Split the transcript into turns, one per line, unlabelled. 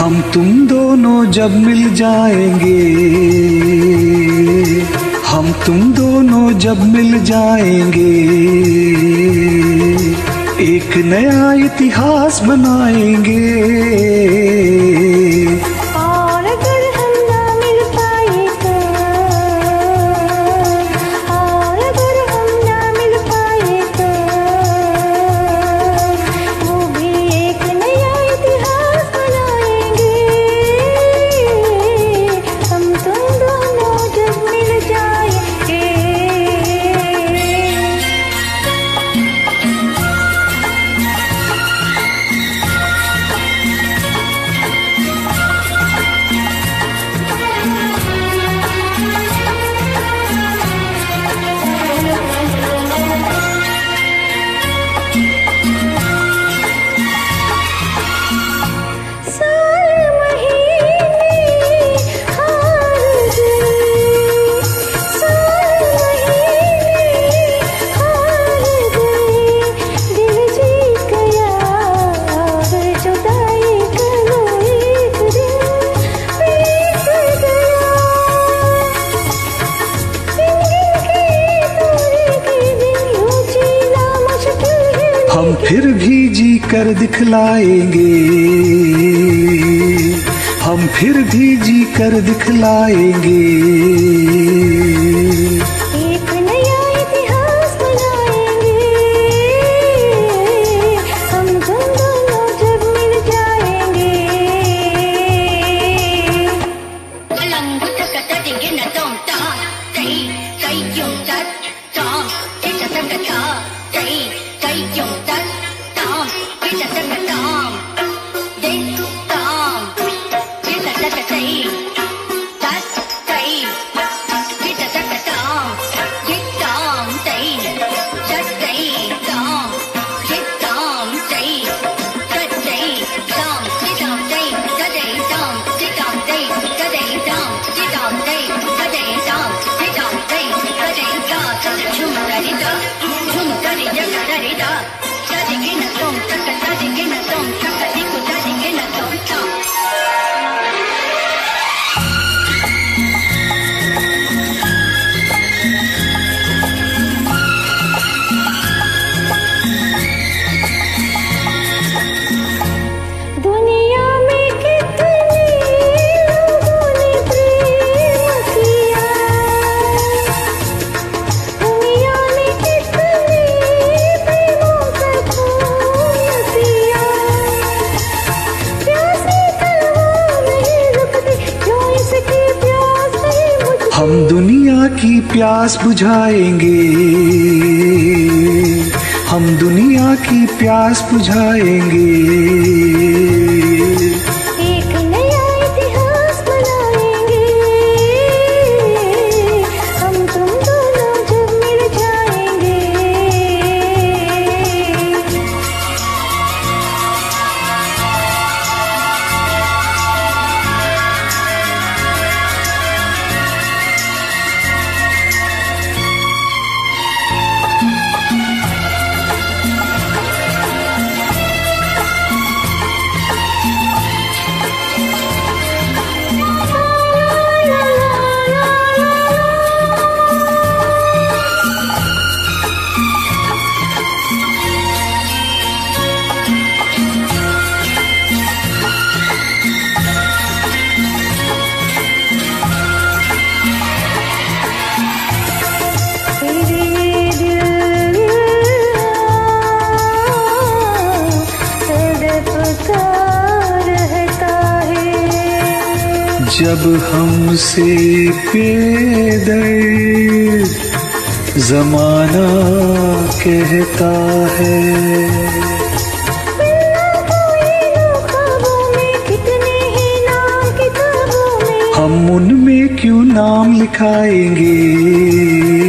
हम तुम दोनों जब मिल जाएंगे, हम तुम दोनों जब मिल जाएंगे, एक नया इतिहास बनाएंगे।
और अगर हम ना मिल पाए तो, और अगर हम ना मिल पाए तो, वो भी एक नया इतिहास बनाएंगे। हम तुम दोनों जब मिल जाएंगे।
हम फिर भी जी कर दिखलाएंगे, हम फिर भी जी कर दिखलाएंगे।
एक नया इतिहास बनाएंगे। हम तुम दोनों जब मिल जाएंगे। दुनिया में कितने लोगों ने प्रेम किया, दुनिया में कितने प्रेमों का खून पिया। प्यासी तलवार नहीं रुकती जो इसकी प्यास नहीं बुझती।
हम दुनिया की प्यास बुझाएंगे, हम दुनिया की प्यास बुझाएंगे।
एक नया इतिहास बनाएंगे। हम तुम दोनों जब मिल जाएंगे।
जब हमसे बेदर्द ज़माना कहता है, हम उनमें क्यों नाम लिखाएंगे।